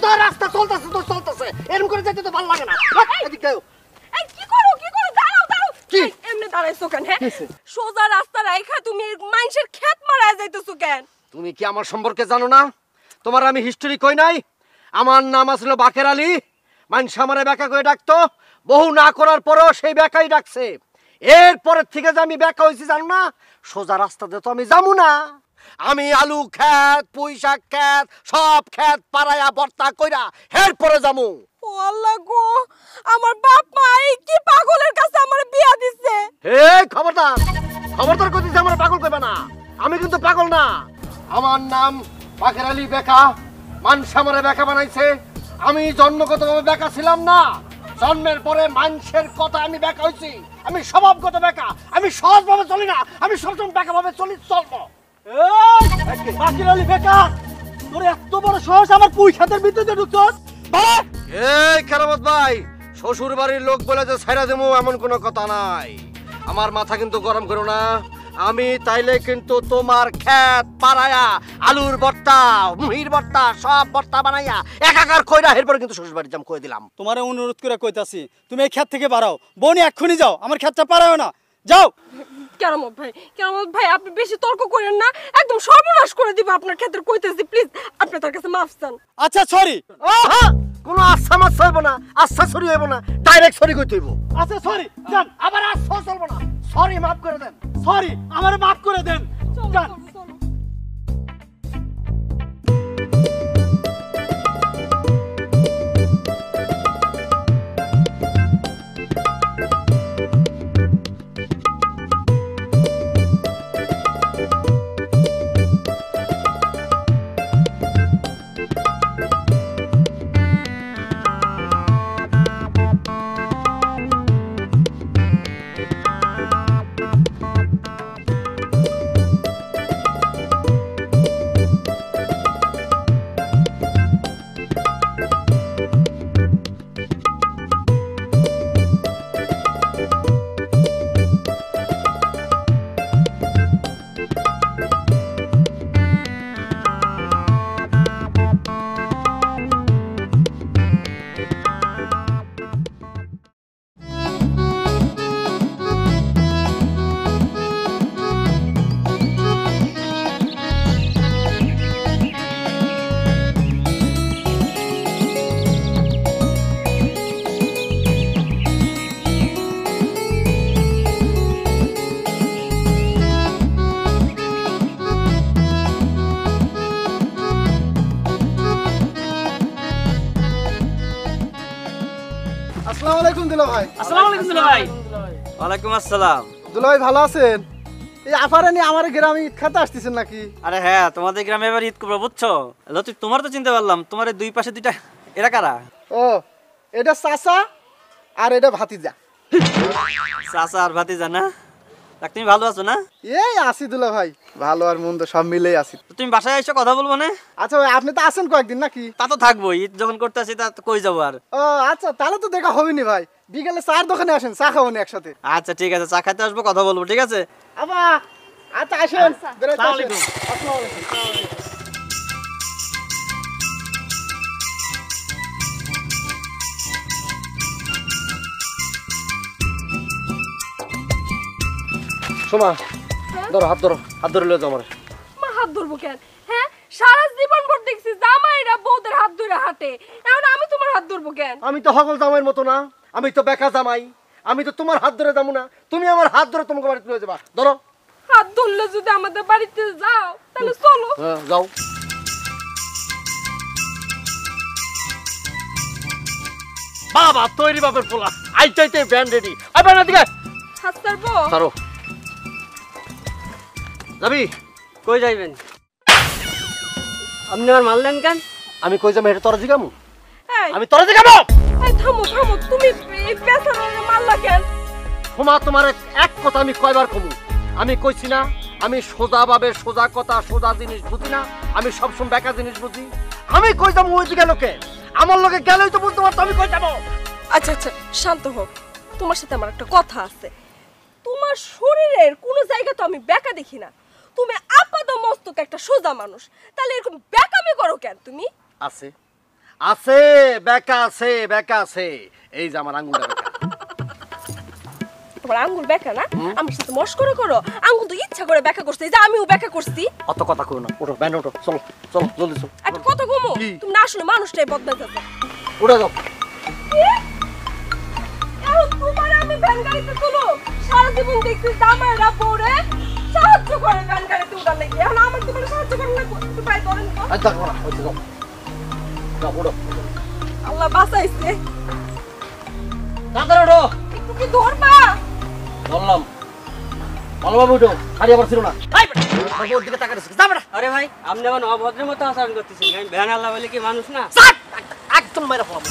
তো রাস্তা চলতেছে তো চলতেছে, এরকম করে যেতে তো ভালো লাগে না। এদিক দাও। এই কি করো দাঁড়াও কি এমনি দাঁড়াইছো কেন? হ্যাঁ সোজা রাস্তা রাইখা তুমি মানুষের ক্ষেত মারা যাইতেছো কেন? তুমি কি আমার সম্পর্কে জানো না? তোমার আমি হিস্টোরি কই নাই? আমার নাম আসলে বাকের আলী। মানুষ আমারে বেকা করে ডাকতো, বহু না করার পরেও সেই বেকাই ডাকছে। এরপরের থেকে যে আমি বেকা হয়েছি জানো না, সোজা রাস্তাতে তো আমি যাবো না। আমি আলু ক্ষেত, পুঁই শাক ক্ষেত, সব ক্ষেত পাড়ায়া ভর্তা কইরা এরপরে যাবো। ও আল্লাহ গো, আমার বাপ মা এই কি পাগলের কাছে আমার বিয়া দিছে। এই খবরদার কইতেছি আমার পাগল কইবে না। আমি কিন্তু পাগল না। আমার নাম বাকের আলী বেকা। মানুষ আমারে বেকা বানাইছে। আমি জন্মগতভাবে বেকা ছিলাম না, জন্মের পরে মানুষের কথা আমি বেকা হইছি। আমি স্বভাবগত বেকা, আমি সহজভাবে চলি না, আমি সবসময় বেকা ভাবে চলবো। বাকের আলী বেকা, তোর এত বড় সাহস আমার পুঁই ক্ষেতের ভিতরে ঢুকছস? এই কেরামত ভাই, শ্বশুর বাড়ির লোক বলে যে ছাইরা দেবো এমন কোনো কথা নাই। আমার মাথা কিন্তু গরম করো না। আমি তাইলে কিন্তু তোমার ক্ষেত পাড়ায়া আলুর ভর্তা, মুহির ভর্তা, সব ভর্তা বানাইয়া একাকার কইরা এরপরে কিন্তু শ্বশুর বাড়ি যাম কই দিলাম। তোমারে অনুরোধ করে কইতাছি, তুমি এই ক্ষেত থেকে বাড়াও। বনি এক্ষুনি যাও, আমার ক্ষেতটা পাড়াও না, যাও। কেরামত ভাই আপনি বেশি তর্ক করেন না, একদম সর্বনাশ করে দিব আপনার ক্ষেত্রে কইতেছি। প্লিজ আপনি তার কাছে মাফ চান। আচ্ছা সরি। কোনো আচ্ছা মাছ হইব না, আচ্ছা সরি হইব না, ডাইরেক্ট সরি কইতে হইব। আচ্ছা সরি, যান। আবার আচ্ছা চলবো না, সরি মাফ করে দেন। সরি, আমারে মাফ করে দেন, যান। আসসালামু আলাইকুম দুলা ভাই। আসসালামু আলাইকুম দুলা ভাই। ওয়ালাইকুম আসসালাম। দুলা ভাই ভালো আছেন? এই আফারে নিয়ে আমার গ্রামে ঈদ খেতে আসতেছেন নাকি? আরে হ্যাঁ, তোমাদের গ্রামে এবার ঈদ করবো বুঝছো। লতিফ, তোমার তো চিনতে পারলাম, তোমার দুই পাশে দুইটা, এরা কারা? ও, এটা চাচা আর এটা ভাতিজা। চাচা আর ভাতিজা না? দেখ, তুমি ভালো আছো না? এই আছি দুলা ভাই, ভালো আর মন্দ সব মিলেই আছি। তুমি বাসায় এসে কথা বলবো না? আচ্ছা ভাই, আপনি তো আছেন কয়েকদিন নাকি? তা তো থাকবো, ঈদ যখন করতে আসি তা তো কই যাবো আর। ও আচ্ছা, তাহলে তো দেখা হবেনি ভাই। বিকেলে চার দোকানে আসেন, চা খাবো না একসাথে। আচ্ছা ঠিক আছে, চা খাইতে আসবো, কথা বলবো, ঠিক আছে? আবা আচ্ছা আসেন। বেরোতে আসসালামু আসেন। আলাইকুম। আসসালামু আলাইকুম। শোনা, ধরো হাত ধরো, হাত ধরে লয়ে যাও আমার। মা হাত ধরবো কেন? হ্যাঁ সারা জীবন ভর দেখছি জামাইরা বউদের হাত ধরে হাঁটে, এখন আমি তোমার হাত ধরবো কেন? আমি তো হগল জামাইয়ের মতো না, আমি তো বেকা জামাই। আমি তো তোমার হাত ধরে যাবো না, তুমি আমার হাত ধরে তোমাকে বাড়িতে লয়ে যাবা। ধরো হাত ধরলে যদি আমাদের বাড়িতে যাও তাহলে চলো। হ্যাঁ যাও। বাবা তৈরি বাপের পোলা, আইতে ব্যান্ড রেডি। আবার না দিকে হাত ছাড়বো? ধরো। যাবি? কই যাইবেন? আপনি আর মারলেন কেন? আমি কই যাবো এটা তোরা জিগামু? এই আমি তোরা জিগাবো? এই থামো তুমি এই পেছনে মারলা কেন? ক্ষমা তোমার এক কথা আমি কয়বার কমু? আমি কইছি না আমি সোজা ভাবে সোজা কথা সোজা জিনিস বুঝি না, আমি সবসময় বেকা জিনিস বুঝি। আমি কই যাবো ওই দিকে লোকে? আমার লোকে গেলেই তো বুঝতে পারতো আমি কই যাবো। আচ্ছা শান্ত হও, তোমার সাথে আমার একটা কথা আছে। তোমার শরীরের কোনো জায়গা তো আমি বেকা দেখি না, তুমি আপাত মস্তক একটা সোজা মানুষ, তাহলে এরকম বেকামি করো কেন তুমি? আছে আছে বেকা আছে বেকা আছে এই যে আমার আঙ্গুলটা বেকা তোমার আঙ্গুল বেকা না আমার সাথে মস্করা করো আঙ্গুল তো ইচ্ছা করে বেকা করছে এই যে আমিও বেকা করছি অত কথা কই না ওঠো ব্যান ওঠো চলো চলো জলদি চলো একটা কথা কমো তুমি না আসলে মানুষটাই বদলাতে যাচ্ছে উড়ে যাও তোমার আমি ভ্যান গাড়িতে তুলো সারা জীবন দেখছি জামাইরা পরে সাহায্য করে ভ্যান গাড়িতে উঠার লেগে এখন আমার তোমার সাহায্য করে না তুমি পাই ধরেন তো আর দেখো না ওই যাও যাও উড়ো আল্লাহ বাঁচাইছে তাড়াতাড়ি উঠো একটু কি ধরবা বললাম ভালোভাবে উঠো খালি আবার ছিল না আমার ওর দিকে তাকাচ্ছিস যাবে না আরে ভাই আপনি এখন অভদ্রের মতো আচরণ করতেছেন আমি ভ্যান আল্লাহ বলে কি মানুষ না একদম মেরে ফেলাবো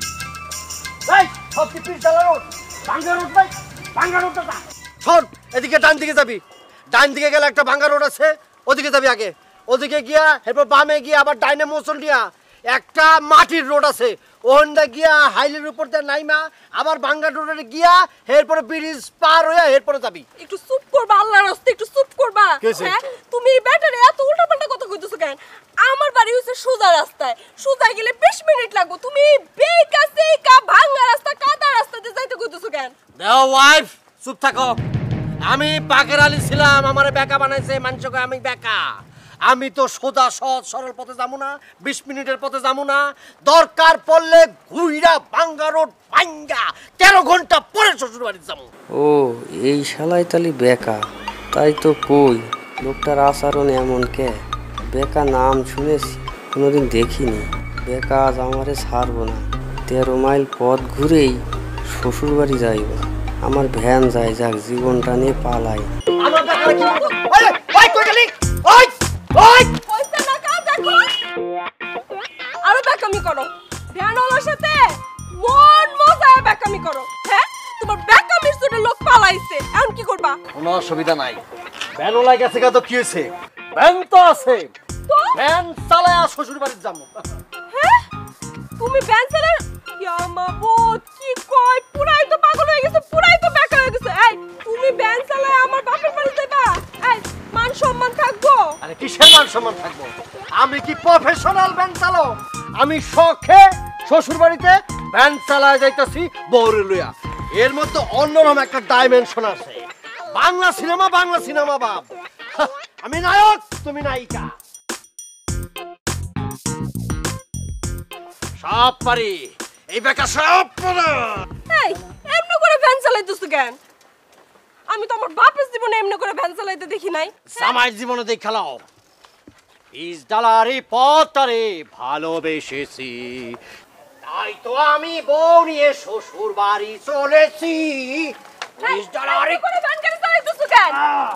এই সব কি পিস জ্বালা রোড ভাঙ্গা রোড ভাই ভাঙ্গা রোডটা যা শোন এদিকে ডান দিকে যাবি ডান দিকে গেলে একটা ভাঙ্গা রোড আছে ওদিকে যাবি আগে ওদিকে গিয়া এরপর বামে গিয়া আবার ডাইনে মোচন দিয়া একটা মাটির রোড আছে ওখানটা গিয়া হাইলের উপর দিয়ে নাইমা আবার ভাঙ্গা রোডে গিয়া এরপরে ব্রিজ পার হয়ে এরপরে যাবি একটু চুপ করবা আল্লাহর রাস্তায় একটু চুপ করবা হ্যাঁ তুমি ব্যাটারে এত উল্টাপাল্টা কথা কইতেছো কেন আমার বাড়ি হইছে সোজা রাস্তায় সোজা গেলে 20 মিনিট লাগবে তুমি বেকা সেকা ভাঙা রাস্তা কাদা রাস্তা দিয়ে যাইতে কইতেছো কেন দেও ওয়াইফ চুপ থাকো আমি বাকের আলী ছিলাম আমারে বেকা বানাইছে মানুষকে আমি বেকা আমি তো সোজা সহজ সরল পথে যাবো না 20 মিনিটের পথে যাবো না দরকার পড়লে ঘুইরা ভাঙ্গা রোড ভাঙ্গা 13 ঘন্টা পরে শ্বশুর বাড়ি যাবো ও এই শালাই তালি বেকা তাই তো কই লোকটার আচরণ এমন কে বেকা নাম শুনেছি কোনোদিন দেখিনি বেকা আজ আমারে ছাড়বো না 13 মাইল পথ ঘুরেই শ্বশুর বাড়ি যাইব আমার ভ্যান যায় যাক জীবনটা নিয়ে পালাই আমার বেকারে কি ওই ওই কই গেলি ওই ওই কইতে না কা দেখো আরো বেকামি করো ভ্যানওয়ালার সাথে মন মজায় বেকামি করো হ্যাঁ তোমার বেকামির জন্য লোক পালাইছে এখন কি করবা কোনো অসুবিধা নাই ভ্যানও লাগেছে তো কি হয়েছে ভ্যান তো আছে তো ভ্যান চালায়া শ্বশুর বাড়ি যাবো হ্যাঁ তুমি ভ্যান চালার ইয়া মাবুদ কি কয় পুরাই তো পাগল হয়ে গেছে পুরাই তো বেকা হয়ে গেছে এই তুমি ভ্যান চালায় আমার বাপের বাড়ি যাবা এই মান সম্মান থাকবো আরে কিসের মান সম্মান থাকবো আমি কি প্রফেশনাল ভ্যান চালাও আমি শখে শ্বশুর বাড়িতে ভ্যান চালায় যাইতাছি বউরে লইয়া এর মধ্যে অন্যরকম একটা ডাইমেনশন আছে বাংলা সিনেমা বাপ আমি নায়ক তুমি নায়িকা সব পারি এই বেকা সব পারে এই এমনি করে ভ্যান চালাইতেছো কেন আমি তো আমার বাপের জীবনে এমনি করে ভ্যান চালাইতে দেখি নাই জামাইয়ের জীবনে দেখ খেলাও ইস ডালারি পথরে ভালোবেসেছি তাই তো আমি বউ নিয়ে শ্বশুর বাড়ি চলেছি ইস ডালারি করে ভ্যান গাড়ি চালাইতেছো কেন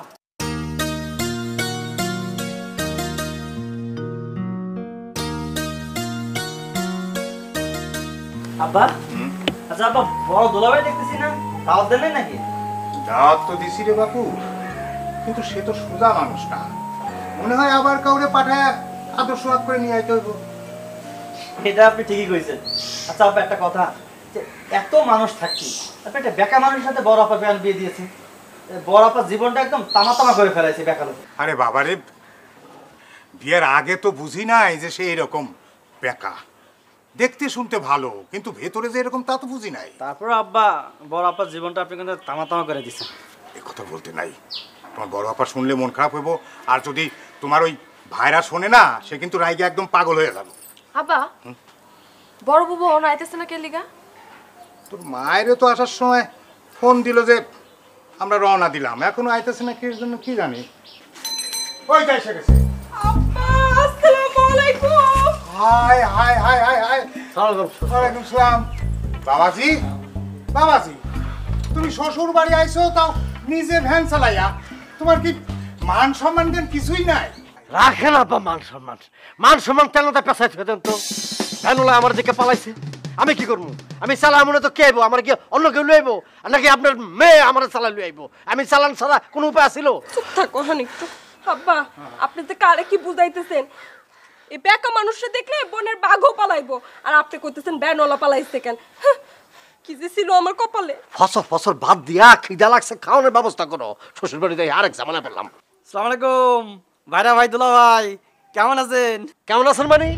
আব্বা আচ্ছা আব্বা বড় দোলাভাই দেখতেছি না দাওয়াত দেন নাকি দাওয়াত তো দিছি রে বাপু কিন্তু সে তো সোজা মানুষ না মনে হয় আবার কাউরে পাঠায় আদর্শ হাত করে নিয়ে আইতে হইব এটা আপনি ঠিকই কইছেন আচ্ছা আব্বা একটা কথা যে এত মানুষ থাকছি আপনি একটা বেকা মানুষের সাথে বড় আপা বিয়ে দিয়েছেন বড় আপা জীবনটা একদম তামা করে ফেলাইছে বেকা লোক আরে বাবারে বিয়ের আগে তো বুঝি নাই যে সে এরকম বেকা দেখতে শুনতে ভালো কিন্তু ভেতরে যে এরকম তা তো বুঝি নাই তারপর আব্বা বড় আপার জীবনটা আপনি কিন্তু তামা করে দিচ্ছেন এ কথা বলতে নাই তোমার বড় আপা শুনলে মন খারাপ হইব আর যদি তোমার ওই ভাইরা শোনে না সে কিন্তু রাইগে একদম পাগল হয়ে যাবে আব্বা বড় বুবু অন আইতেছে না কে লিগা তোর মায়েরও তো আসার সময় ফোন দিল যে আমরা রওনা দিলাম এখনো আইতেছে না কির জন্য কি জানি ওই যাই সে গেছে আব্বা আসসালামু আলাইকুম hi hi hi hi hi ওয়ালাইকুম সালাম বাবাজি বাবাজি তুমি শ্বশুর বাড়ি আইছো তাও নিজে ভ্যান চালাইয়া তোমার কি মান সম্মান দেন কিছুই নাই রাখেন আপা মান সম্মান তেলতে পেছাই থেকে দেন তো ভ্যানওয়ালা আমার দিকে পালাইছে আমি কি করবো আমি চালা মনে তো কে আইবো আমার কি অন্য কেউ লই আইবো নাকি আপনার মেয়ে আমার চালা লই আইবো আমি চালান ছাড়া কোনো উপায় আছিল চুপ থাকো হানিকটু আব্বা আপনি তো কারে কি বুঝাইতেছেন এই বেকা মানুষে দেখলে বোনের বাঘও পালাইবো আর আপনি কইতেছেন ভ্যানওয়ালা পালাইছে কেন কি যে ছিল আমার কপালে ফসল ভাত দিয়া খিদা লাগছে খাওয়ানোর ব্যবস্থা করো শ্বশুর বাড়িতে আরেক ঝামেলা পেলাম আসসালামু আলাইকুম ভাইরা ভাই দুলা ভাই কেমন আছেন কেমন আছেন মানে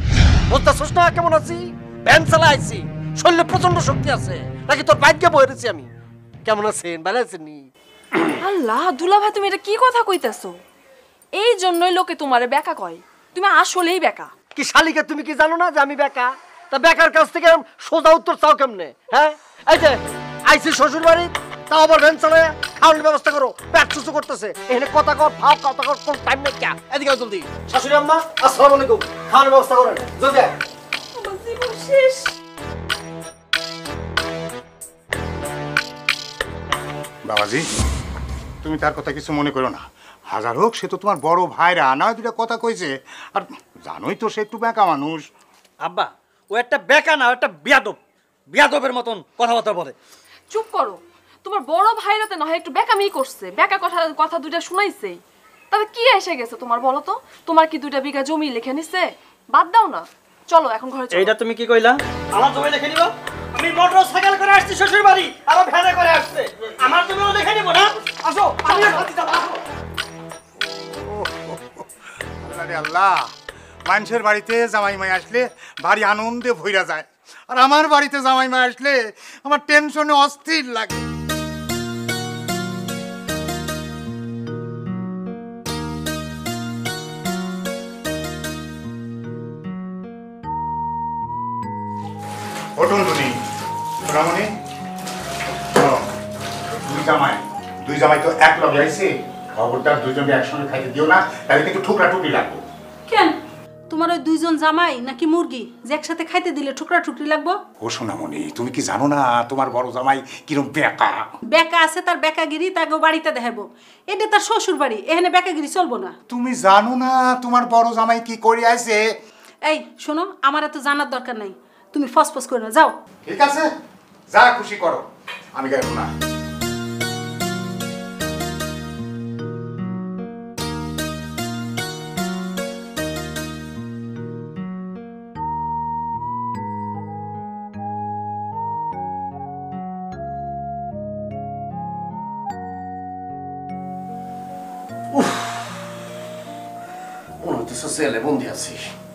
বুঝতেছস না কেমন আছি? ভ্যান চালাইছি, শরীরে প্রচন্ড শক্তি আছে, নাকি তোর বাইকে বইরেছি আমি। কেমন আছেন? ভালো আছেন নি? আল্লাহ দুলা ভাই, তুমি এটা কি কথা কইতাছো? এই জন্যই লোকে তোমারে বেকা কয়। তুমি আসলেই বেকা। কি শালিকা, তুমি কি জানো না যে আমি বেকা? তা বেকার কাছ থেকে সোজা উত্তর চাও কেমনে? হ্যাঁ, এই যে আইসি শ্বশুর বাড়ি, তাও আবার ভ্যান চালায়, খাওয়ানোর ব্যবস্থা করো, পেট চুচু করতেছে। এখানে কথা কর, ফাও কথা কর, কোন টাইম নেই। ক্যা এদিকে জলদি। শাশুড়ি আম্মা, আসসালামু আলাইকুম। খাওয়ানোর ব্যবস্থা করেন জলদি। আমার জীবন শেষ। বাবাজি, তুমি তার কথা কিছু মনে করো না। হাজার হোক সে তো তোমার বড় ভাইরা, না দুটা কথা কইছে। আর জানোই তো সে একটু বেঁকা মানুষ। আব্বা, ও একটা বেকা না, একটা বিয়াদব। বিয়াদবের মতন কথাবার্তা বলে। চুপ করো। তোমার বড় ভাইরাতে না হয় একটু বেকামি করছে, বেকা কথা কথা দুইটা শুনাইছেই। তবে কি এসে গেছে তোমার বলো তো? তোমার কি 2 বিঘা জমি লিখে নিছে? বাদ দাও না, চলো এখন ঘরে চলো। এইটা তুমি কি কইলা? আমার জমি লিখে নিব? আমি মোটর সাইকেল করে আসছি শ্বশুর বাড়ি, আর ভ্যানে করে আসছে। আমার জমিও লিখে নিব না? আসো, আমি সাথে যাব। আল্লাহ রে আল্লাহ, মানুষের বাড়িতে জামাই মাই আসলে ভারী আনন্দে ভইরা যায়, আর আমার বাড়িতে জামাই মাই আসলে আমার টেনশনে অস্থির লাগে। ওঠুন তুমি সোনামণি, দুই জামাই তো এক লগে আইছে, খবরদার দুইজনকে একসঙ্গে খাইতে দিও না, তাহলে কিন্তু ঠুকরা টুকরি লাগবে। কেন তোমার ওই 2 জন জামাই নাকি মুরগি যে একসাথে খাইতে দিলে টুকরা টুকরি লাগবো? ও সোনামণি, তুমি কি জানো না তোমার বড় জামাই কিরম বেকা? বেকা আছে, তার বেকাগিরি তাকে বাড়িতে দেখাবো। এটা তার শ্বশুর বাড়ি, এখানে বেকাগিরি চলবো না। তুমি জানো না তোমার বড় জামাই কি করে আইছে? এই শোনো, আমার এত জানার দরকার নাই, তুমি ফসফস করে না, যাও। ঠিক আছে, যা খুশি করো, আমি গাইব না। মনে হইতেছে সেলে বন্দি আছি।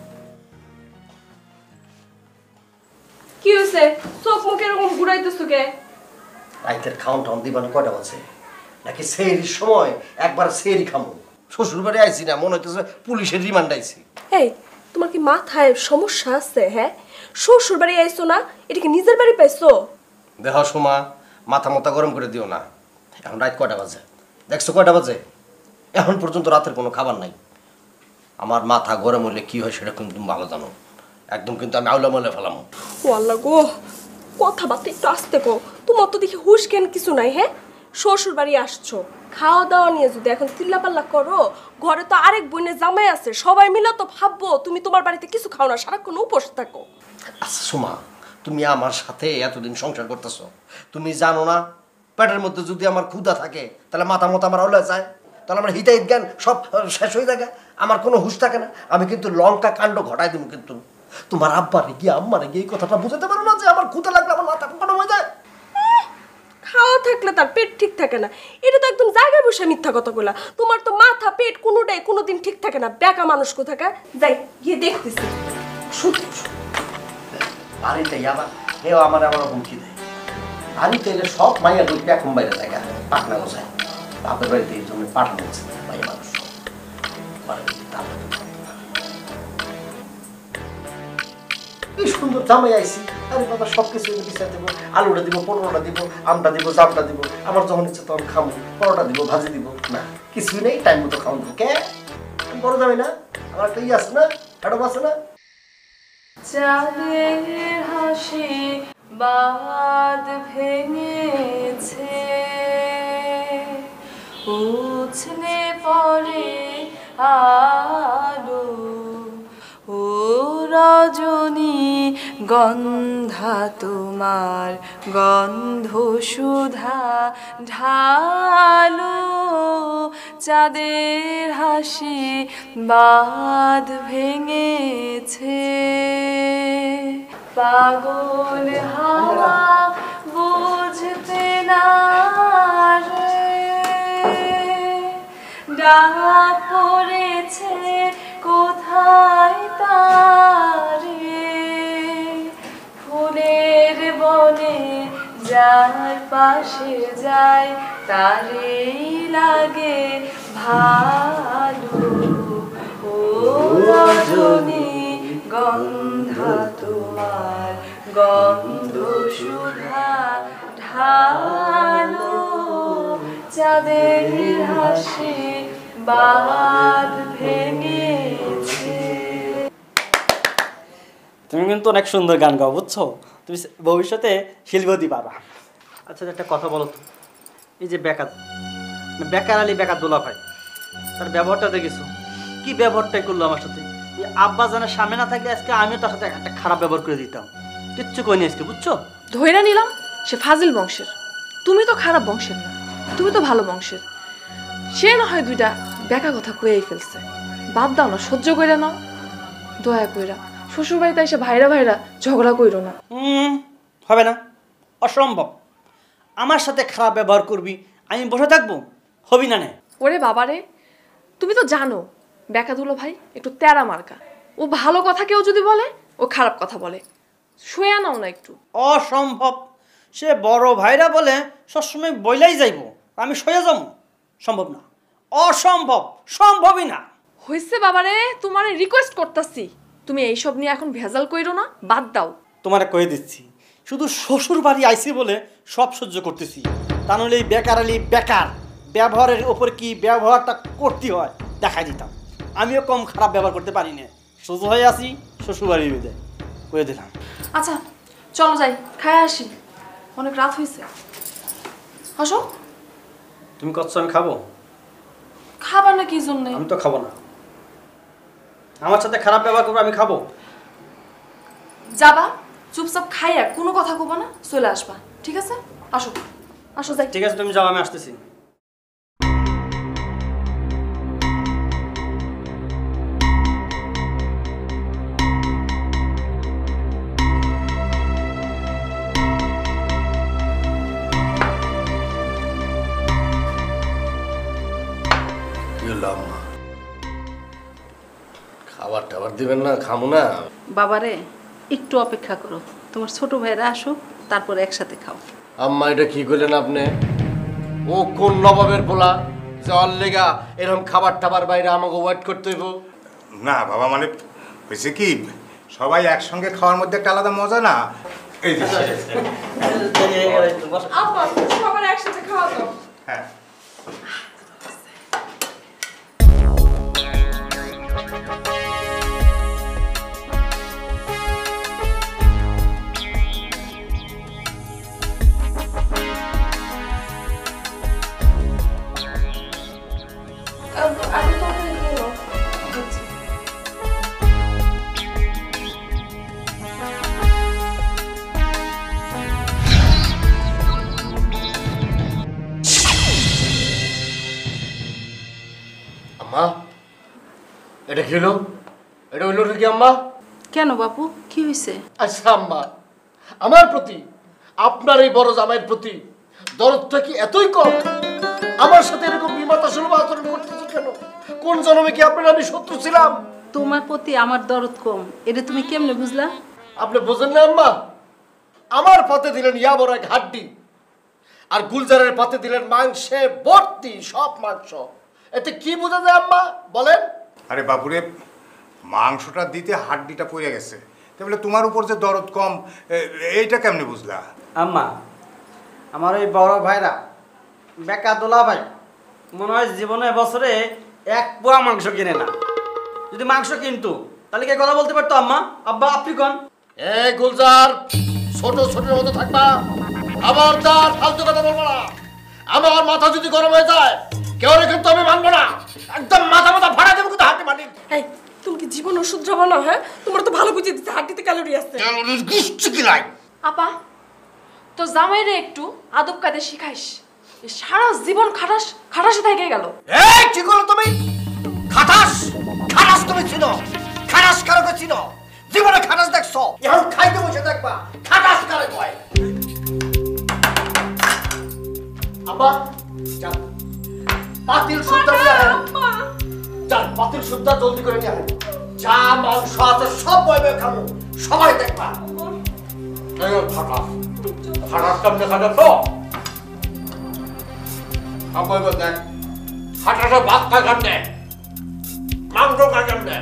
কি হইছে? চোখ মুখ এরকম ঘুরাইতেছো কে? রাইতের খাওন টাউন দিবানো কয়টা বাজে? নাকি সেহরির সময় একবার সেহরি খামো? শ্বশুর বাড়ি আইছি না, মনে হইতেছে পুলিশের রিমান্ড আইছি। এই, তোমার কি মাথায় সমস্যা আছে? হ্যাঁ, শ্বশুর বাড়ি আইছো না, এটা কি নিজের বাড়ি পাইছো? দেহ সোমা, মাথা মাথা গরম করে দিও না। এখন রাত কয়টা বাজে? দেখছো কয়টা বাজে? এখন পর্যন্ত রাতের কোনো খাবার নাই। আমার মাথা গরম হলে কি হয় সেটা কিন্তু তুমি ভালো জানো। একদম কিন্তু আমি আউলা মলে ফেলাম। ও আল্লাহ গো, কথাবার্তা একটু আস্তে কো। তোমার তো দেখি হুশ জ্ঞান কিছু নাই। হ্যাঁ, শ্বশুর বাড়ি আসছো, খাওয়া দাওয়া নিয়ে যদি এখন চিল্লাপাল্লা করো, ঘরে তো আরেক বোনের জামাই আছে, সবাই মিলে তো ভাববো তুমি তোমার বাড়িতে কিছু খাও না, সারাক্ষণ উপোস থাকো। আচ্ছা সোমা, তুমি আমার সাথে এতদিন সংসার করতেছো, তুমি জানো না পেটের মধ্যে যদি আমার ক্ষুধা থাকে তাহলে মাথা মতো আমার হলে যায়, তাহলে আমার হিতাহিত জ্ঞান সব শেষ হয়ে থাকে, আমার কোনো হুঁশ থাকে না। আমি কিন্তু লঙ্কা কাণ্ড ঘটাই দেবো। কিন্তু তোমার আব্বারে গিয়ে আম্মারে গিয়ে এই কথাটা বুঝতে পারো না যে আমার ক্ষুধা লাগলে আমার মাথা গরম হয়ে যায়। খাওয়া থাকলে তার পেট ঠিক থাকে না, এটা তো একদম জায়গায় বসে মিথ্যা কথা বলা। তোমার তো মাথা পেট কোনোটাই কোনোদিন ঠিক থাকে না, বেকা মানুষ কোথাকার। যাই গিয়ে দেখতেছি। বাড়িতে আবার কেউ আমার হুমকি দেয়। বাড়িতে এলে সব মাইয়া দুই এখন বাইরে থাকে, পাকনা গোছায়। বাপের বাড়িতে এই জন্য পাঠানো হচ্ছে মাইয়া মানুষ। এই সুন্দর জামাই আইসি, আরে বাবা সব কিছু বিচার দেবো, আলুটা দিব, পরোটা দিব, আমটা দিব, জামটা দিব, আমার যখন ইচ্ছে তখন খাবো, পরোটা দিব, ভাজি দিব, না কিছুই নেই, টাইম মতো খাওয়া দেবো। কে বড় যাবে না? আমার একটা ই আছে না, ম্যাডাম আছে না? চাঁদের হাসি বাদ ভেঙেছে, উছলে পড়ে আলো, ও রজনী গন্ধা তোমার গন্ধ সুধা ঢালো, চাঁদের হাসি বাঁধ ভেঙেছে, পাগল হাওয়া বুঝতে না রে, ডাক পড়েছে কোথায় তারে, যার পাশে যায় তারেই লাগে ভালো। ও রজনী গন্ধা তোমার গন্ধ সুধা ঢালো, চাঁদের হাসি বাদ ভেঙেছে। তুমি কিন্তু অনেক সুন্দর গান গাও, বুঝছো? তুমি ভবিষ্যতে শিল্পী হতে পারবা। আচ্ছা একটা কথা বলো তো, এই যে বেকার আলী বেকার দোলা ভাই, তার ব্যবহারটা দেখেছো? কি ব্যবহারটাই করলো আমার সাথে। এই আব্বা জানার সামনে না থাকলে আজকে আমিও তার সাথে একটা খারাপ ব্যবহার করে দিতাম। কিচ্ছু কইনি আজকে, বুঝছো? ধইরা নিলাম সে ফাজিল বংশের, তুমি তো খারাপ বংশের না, তুমি তো ভালো বংশের। সে না হয় দুইটা বেকা কথা কয়েই ফেলছে, বাদ দাও না, সহ্য কইরা নাও। দয়া কইরা শ্বশুর বাড়িতে এসে ভাইরা ভাইরা ঝগড়া কইরো না। হবে না, অসম্ভব। আমার সাথে খারাপ ব্যবহার করবি, আমি বসে থাকবো? হবি না। ওরে বাবারে, তুমি তো জানো বেকা দুলো ভাই একটু তেরা মার্কা। ও ভালো কথা কেউ যদি বলে ও খারাপ কথা বলে। শুয়ে নাও না একটু। অসম্ভব। সে বড় ভাইরা বলে সবসময় বইলাই যাইব, আমি শুয়ে যাবো? সম্ভব না, অসম্ভব, সম্ভবই না। হইছে বাবারে, তোমারে রিকোয়েস্ট করতেছি, তুমি এইসব নিয়ে এখন ভেজাল কইরো না, বাদ দাও। তোমারে কয়ে দিচ্ছি, শুধু শ্বশুর বাড়ি আইসি বলে সব সহ্য করতেছি, তা নাহলে এই বেকার আলী বেকার ব্যবহারের ওপর কি ব্যবহারটা করতে হয় দেখাই দিতাম। আমিও কম খারাপ ব্যবহার করতে পারি না, সোজা হয়ে আসি শ্বশুর বাড়ি বেঁধে কয়ে দিলাম। আচ্ছা চলো যাই, খায় আসি, অনেক রাত হয়েছে। আসো। তুমি কচ্ছ আমি খাবো? খাবার না কি জন্য? আমি তো খাবো না। আমার সাথে খারাপ ব্যবহার করবো, আমি খাবো? যাবা চুপচাপ খাইয়া কোনো কথা কব না, চলে আসবা, ঠিক আছে? আসো আসো যাই। ঠিক আছে, তুমি যাও, আমি আসতেছি। খাবার টাবার দিবেন না? খামু না। বাবারে একটু অপেক্ষা করো, তোমার ছোট ভাইরা আসুক, তারপর একসাথে খাও। আম্মা এটা কি করলেন আপনি? ও কোন নবাবের পোলা যাওয়ার লেগা এরকম খাবার টাবার বাইরে আমাকে ওয়েট করতে হইব? না বাবা, মানে হয়েছে কি, সবাই একসঙ্গে খাওয়ার মধ্যে একটা আলাদা মজা না। এই যে আপা সবার একসাথে খাওয়া দাও। হ্যাঁ আম্মা এটা কি হলো? এটা হইল নাকি আম্মা? কেন বাপু, কি হয়েছে? আচ্ছা আম্মা, আমার প্রতি আপনার এই বড় জামাইয়ের প্রতি দরদটা কি এতই কম? আমার সাথে এরকম বিমাতা সুলভ আচরণ করতেছে কেন? কোন জন্মে কি আপনার আমি শত্রু ছিলাম? তোমার প্রতি আমার দরদ কম, এটা তুমি কেমনে বুঝলা? আপনি বোঝেন না আম্মা? আমার পাতে দিলেন ইয়াবর এক হাড্ডি, আর গুলজারের পাতে দিলেন মাংসে ভর্তি সব মাংস। এতে কি বোঝা যায় আম্মা বলেন? আরে বাবুরে, মাংসটা দিতে হাড্ডিটা পড়ে গেছে, তাহলে তোমার উপর যে দরদ কম এইটা কেমনে বুঝলা? আম্মা, আমার ওই বড় ভাইরা বেকা দোলা ভাই মনে হয় জীবনে বছরে এক পোয়া মাংস কিনে না। যদি মাংস কিনতো তাহলে কি কথা বলতে পারতো? আম্মা, আব্বা, আপনি কোন? এই গুলজার, ছোট ছোটের মতো থাকবা, খবরদার ফালতু কথা বলবো না। আমার মাথা যদি গরম হয়ে যায় কেউ কিন্তু আমি মানবো না, একদম মাথা মাথা ফাড়া দেবো কিন্তু হাঁটি মাটি। এই তুমি কি জীবন ওষুধ যাবো না? হ্যাঁ তোমার তো ভালো বুঝিয়ে দিতে, হাড্ডিতে ক্যালোরি আছে। ক্যালোরির গুষ্টি কি লাই? আপা তো জামাইরে একটু আদব কায়দা শিখাইস, সারা জীবন খাটাস খাটাসে থেকে গেল। এই কি করো তুমি? খাটাস খাটাস তুমি চিনো? খাটাস কারকে চিনো? জীবনে খাটাস দেখছো? এখন খাইতে বসে দেখবা খাটাস কারে কয়। আব্বা যান, পাতিল সুদ্ধা নিয়ে আয়। যান, পাতিল সুদ্ধা জলদি করে নিয়ে আয়। যা মাংস আছে সব বইবে খাবো, সবাই দেখবা। খাটাস খাটাস কেমনে খাটাছো সবাই বলতেন খাটাসে ভাত খায় কেমনে মাংস খায় কেমনে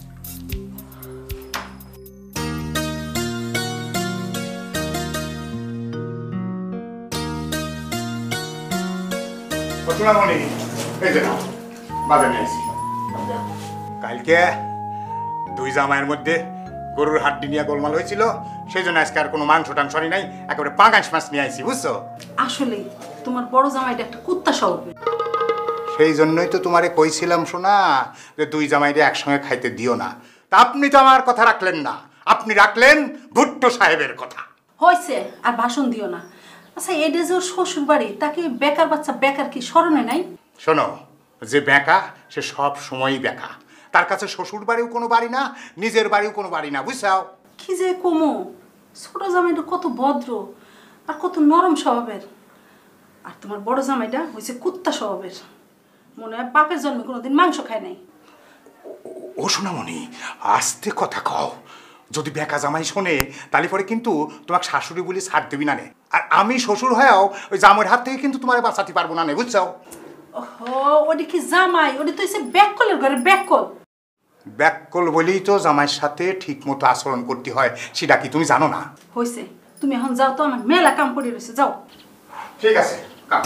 সোনামণি এই যে নাও বাজার নিয়ে আসি কালকে দুই জামাইয়ের মধ্যে গরুর হাড্ডি নিয়ে গোলমাল হয়েছিল সেই জন্য আজকে আর কোনো মাংস টাংস আনি নাই একেবারে পাঙ্গাস মাছ নিয়ে আইছি বুঝছো আসলে তোমার বড় জামাইটা একটা কুত্তা স্বভাবের। সেই জন্যই তো তোমারে কইছিলাম শোনা যে দুই জামাইরে একসঙ্গে খাইতে দিও না তা আপনি তো আমার কথা রাখলেন না আপনি রাখলেন ভুট্টো সাহেবের কথা হয়েছে আর ভাষণ দিও না। আচ্ছা এটা যে ওর শ্বশুর বাড়ি তাকে বেকার বাচ্চা বেকার কি স্মরণে নাই? শোনো যে বেকা সে সব সময়ই বেকা তার কাছে শ্বশুর বাড়িও কোনো বাড়ি না নিজের বাড়িও কোনো বাড়ি না বুঝছাও কি যে কমো ছোট জামাইটা কত ভদ্র আর কত নরম স্বভাবের আর তোমার বড় জামাইটা হয়েছে কুত্তা স্বভাবের। মনে হয় বাপের জন্মে কোনোদিন মাংস খায় নাই। ও সোনামণি আস্তে কথা কও যদি বেকা জামাই শোনে তাহলে পরে কিন্তু তোমাকে শাশুড়ি বলি ছাড় দেবি না নে আর আমি শ্বশুর হয়েও ওই জামাইয়ের হাত থেকে কিন্তু তোমার বাঁচাতে পারবো না নে বুঝছো ওহো ওটা কি জামাই ওটা তো হচ্ছে ব্যাককলের ঘরে ব্যাককল ব্যাককল বলেই তো জামাইয়ের সাথে ঠিক মতো আচরণ করতে হয় সেটা কি তুমি জানো না হয়েছে তুমি এখন যাও তো আমার মেলা কাম করে রয়েছে যাও। ঠিক আছে কাম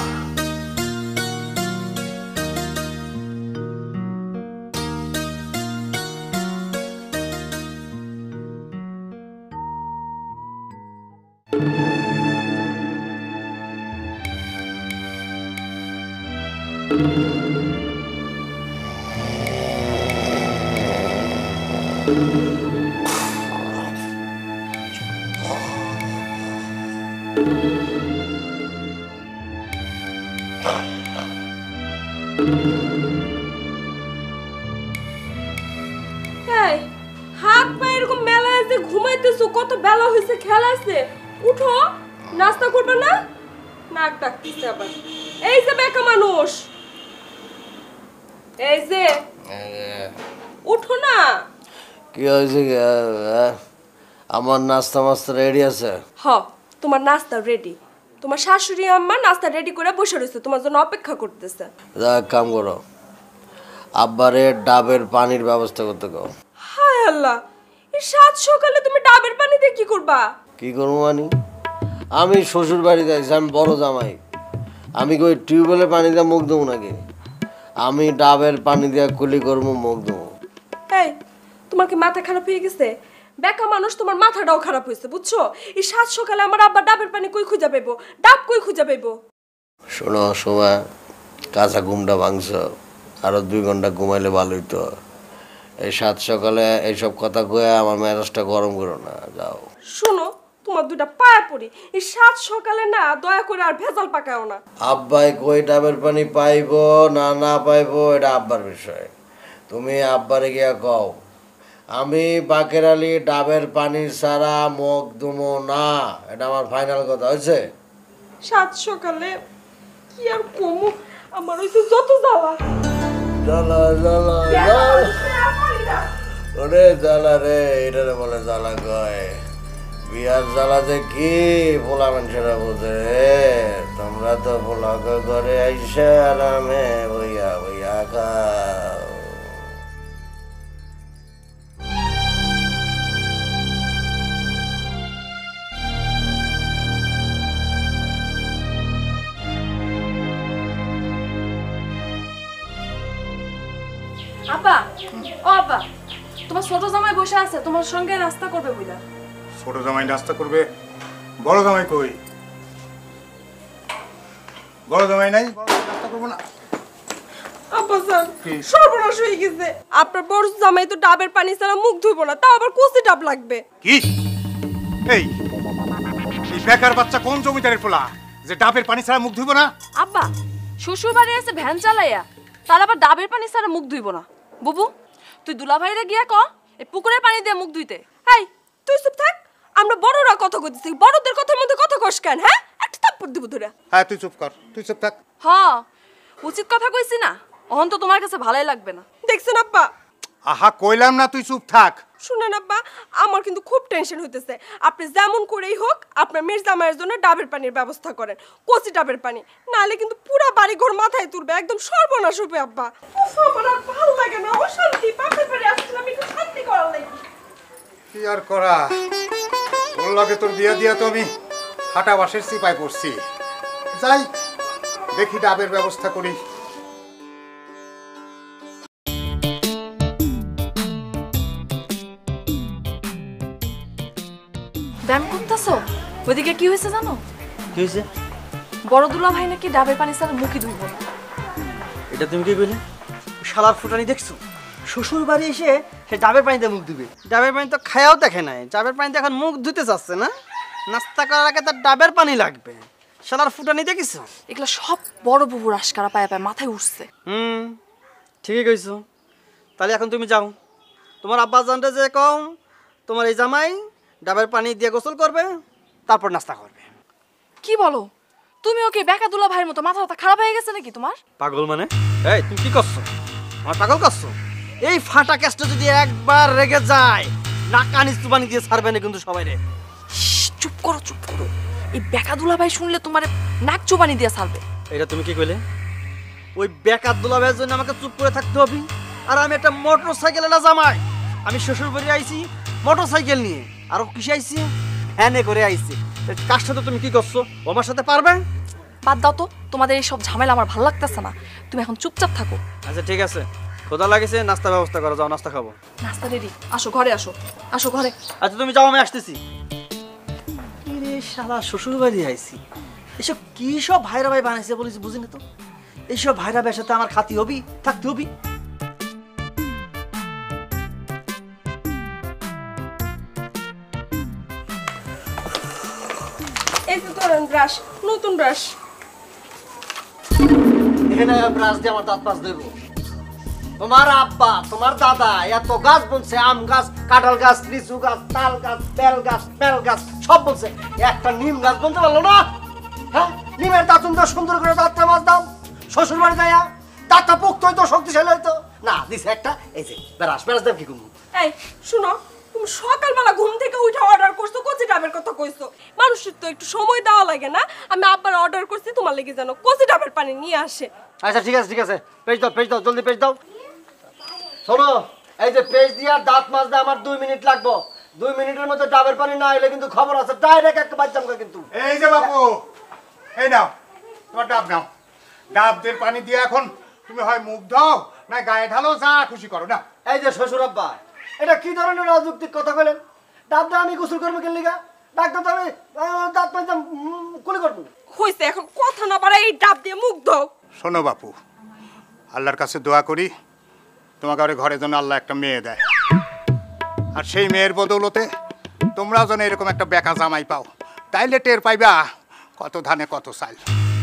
এই হাত পা এরকম মেলা আছে ঘুমাইতেছো কত বেলা হয়েছে খেলা আছে উঠো নাস্তা করবে না নাক ডাকতেছে আবার এই যে বেকা মানুষ এই যে উঠো না কি হয়েছে আমার নাস্তা মাস্তা রেডি আছে হ তোমার নাস্তা রেডি তোমার শাশুড়ি আম্মা নাস্তা রেডি করে বসে রয়েছে তোমার জন্য অপেক্ষা করতেছে এক কাম করো আব্বারে ডাবের পানির ব্যবস্থা করতে কও হায় আল্লাহ এই সাত সকালে তুমি ডাবের পানি দিয়ে কি করবা কি করবো মানে আমি শ্বশুর বাড়ি যাইছি আমি বড় জামাই আমি কই টিউবওয়েলের পানি দিয়ে মুখ দেবো নাকি আমি ডাবের পানি দিয়ে কুলি করবো মুখ দেবো এই তোমার কি মাথা খারাপ হয়ে গেছে বেকা মানুষ তোমার মাথাটাও খারাপ হয়েছে বুঝছো এই সাত সকালে আমার আব্বা ডাবের পানি কই খুঁজে পাইবো ডাব কই খুঁজে পাইবো শোনো সময় কাঁচা ঘুমটা ভাঙছ আরো 2 ঘন্টা ঘুমাইলে ভালো হইতো এই সাত সকালে এইসব কথা কয়ে আমার মেজাজটা গরম করো না যাও শোনো তোমার দুইটা পায়ে পড়ি এই সাত সকালে না দয়া করে আর ভেজাল পাকাও না আব্বাই কই ডাবের পানি পাইবো না না পাইবো এটা আব্বার বিষয় তুমি আব্বারে গিয়া কও আমি বাকের আলী ডাবের পানি ছাড়া মুখ দুমো না এটা আমার ফাইনাল কথা হয়েছে সাত সকালে কি আর কমু আমার হইছে যত জ্বালা জ্বালা জ্বালা জ্বালা ওরে জ্বালা রে এটারে বলে জ্বালা কয় বিয়ার জ্বালাতে কি পোলা মানুষেরা বোঝে তোমরা তো পোলা ঘরে আইসা আরামে বইয়া বইয়া খাও আপা ও আপা তোমার ছোট জামাই বসে আছে তোমার সঙ্গে নাস্তা করবে বুঝলা ছোট জামাই নাস্তা করবে বড় জামাই কই বড় জামাই নাই বড় জামাই নাস্তা করবো না আব্বা স্যার সর্বনাশ হয়ে গেছে আপনার বড় জামাই তো ডাবের পানি ছাড়া মুখ ধুইবো না তাও আবার কচি ডাব লাগবে কি এই বেকার বাচ্চা কোন জমিদারের পোলা যে ডাবের পানি ছাড়া মুখ ধুইবো না আব্বা শ্বশুর বাড়ি আছে ভ্যান চালাইয়া তার আবার ডাবের পানি ছাড়া মুখ ধুইব না বুবু তুই দুলাভাইরে গিয়া ক এই পুকুরের পানি দিয়ে মুখ ধুইতে এই তুই চুপ থাক আমরা বড়রা কথা কইতেছি বড়দের কথার মধ্যে কথা কস কেন হ্যাঁ একটা থাপ্পড় দিব ধরে হ্যাঁ তুই চুপ কর তুই চুপ থাক হ উচিত কথা কইছি না অহন তো তোমার কাছে ভালোই লাগবে না দেখছেন আব্বা আহা কইলাম না তুই চুপ থাক। শুনেন আব্বা, আমার কিন্তু খুব টেনশন হইতেছে। আপনি যেমন করেই হোক আপনার মেয়ের জামাইয়ের জন্য ডাবের পানির ব্যবস্থা করেন, কচি ডাবের পানি, নাহলে কিন্তু পুরো বাড়ি ঘর মাথায় তুলবে, একদম সর্বনাশ হবে আব্বা। উফ, আমার আর ভালো লাগে না, অশান্তি। বাপের বাড়ি আসলে আমি একটু শান্তি করার লাগি। কি আর করা, ওর লগে তোর বিয়ে দিয়া তো আমি হাঁটা বাসের সিপাই পড়ছি। যাই দেখি ডাবের ব্যবস্থা করি। ব্যায়াম করতেছো? ওইদিকে কি হয়েছে জানো? কি হয়েছে? বড় দুলা ভাই নাকি ডাবের পানি ছাড়া মুখই ধুইব না। এটা তুমি কি কইলে? শালার ফুটানি দেখছো? শ্বশুর বাড়ি এসে সে ডাবের পানিতে মুখ ধুবে। ডাবের পানি তো খায়াও দেখে নাই, ডাবের পানিতে এখন মুখ ধুতে চাচ্ছে না। নাস্তা করার আগে তার ডাবের পানি লাগবে। শালার ফুটানি দেখিস? এগুলো সব বড় বুবুর আশকারা পায়ে পায়ে মাথায় উঠছে। ঠিকই কইছো। তাহলে এখন তুমি যাও, তোমার আব্বা জানতে যে কও তোমার এই জামাই ডাবের পানি দিয়ে গোসল করবে, তারপর নাস্তা করবে। কি বলো? তুমি ওকে বেকা দুলা ভাইয়ের মতো মাথা ব্যথা খারাপ হয়ে গেছে নাকি তোমার? পাগল মানে? এই তুমি কি করছো? আমার পাগল করছো? এই ফাটা কেসটা যদি একবার রেগে যায় নাকানি চুবানি দিয়ে ছাড়বে না কিন্তু সবাই রে। চুপ করো, চুপ করো। এই বেকা দুলা ভাই শুনলে তোমার নাক চুবানি দিয়ে ছাড়বে। এটা তুমি কি কইলে? ওই বেকার দুলা ভাইয়ের জন্য আমাকে চুপ করে থাকতে হবে? আর আমি একটা মোটর সাইকেল এলা জামাই, আমি শ্বশুর বাড়ি আইছি মোটর সাইকেল নিয়ে, আর কিসে আইছি? ভ্যানে করে আইছি। কার সাথে তুমি কি করছো? আমার সাথে পারবে? বাদ দাও তো, তোমাদের এই সব ঝামেলা আমার ভালো লাগতেছে না। তুমি এখন চুপচাপ থাকো। আচ্ছা ঠিক আছে, খোদা লাগেছে, নাস্তা ব্যবস্থা করো, যাও নাস্তা খাবো। নাস্তা রেডি, আসো ঘরে আসো, আসো ঘরে। আচ্ছা তুমি যাও, আমি আসতেছি। রে শালা শ্বশুর বাড়ি আইছি, এসব কি সব ভাইরা ভাই বানাইছে বলিস বুঝি না তো। এইসব ভাইরা ভাইয়ের সাথে আমার খাতি হবি, থাকতে হবি। এই তো ধরেন ব্রাশ, নতুন ব্রাশ। এখানে ব্রাশ দিয়ে আমার দাঁত পাঁচ দেব। তোমার আব্বা তোমার দাদা এত গাছ বলছে, আম গাছ, কাঁঠাল গাছ, লিচু গাছ, তাল গাছ, বেল গাছ, বেল গাছ সব বলছে, একটা নিম গাছ বলতে পারলো না? হ্যাঁ, নিমের দাঁতুন তো সুন্দর করে দাঁতটা মাছ দাও। শ্বশুর বাড়ি যাইয়া দাঁতটা পোক্ত হইতো, শক্তিশালী হইতো না। দিছে একটা এই যে ব্রাশ, ব্রাশ দেব কি করবো? এই শুনো, তুমি সকালবেলা ঘুম থেকে উঠে অর্ডার করছো, কচি ডাবের কথা কইছো। মানুষের তো একটু সময় দেওয়া লাগে না? আমি আব্বার অর্ডার করছি তোমার লেগে যেন কচি ডাবের পানি নিয়ে আসে। আচ্ছা ঠিক আছে, ঠিক আছে, পেজ দাও, পেজ দাও, জলদি পেজ দাও। শোনো, এই যে পেজ দিয়া দাঁত মাজতে আমার 2 মিনিট লাগবে। 2 মিনিটের মধ্যে ডাবের পানি না এলে কিন্তু খবর আছে, ডাইরেক্ট একটা বাচ্চাম কিন্তু। এই যে বাপু, এই নাও তোমার ডাব নাও। ডাব দিয়ে পানি দিয়ে এখন তুমি হয় মুখ দাও না গায়ে ঢালো, যা খুশি করো না। এই যে শ্বশুর আব্বা, এটা কি ধরনের রাজনৈতিক কথা বলেন? ডাব দিয়ে আমি গোসল করবো কেন লিগা? ডাক্তার তো আমি দাঁত মাজতাম কুলি করবো। হইছে, এখন কথা না বাড়াই এই ডাব দিয়ে মুখ দাও। শোনো বাপু, আল্লাহর কাছে দোয়া করি তোমাকে ঘরে যেন আল্লাহ একটা মেয়ে দেয়, আর সেই মেয়ের বদৌলতে তোমরাও যেন এরকম একটা বেকা জামাই পাও, তাইলে টের পাইবা কত ধানে কত চাল।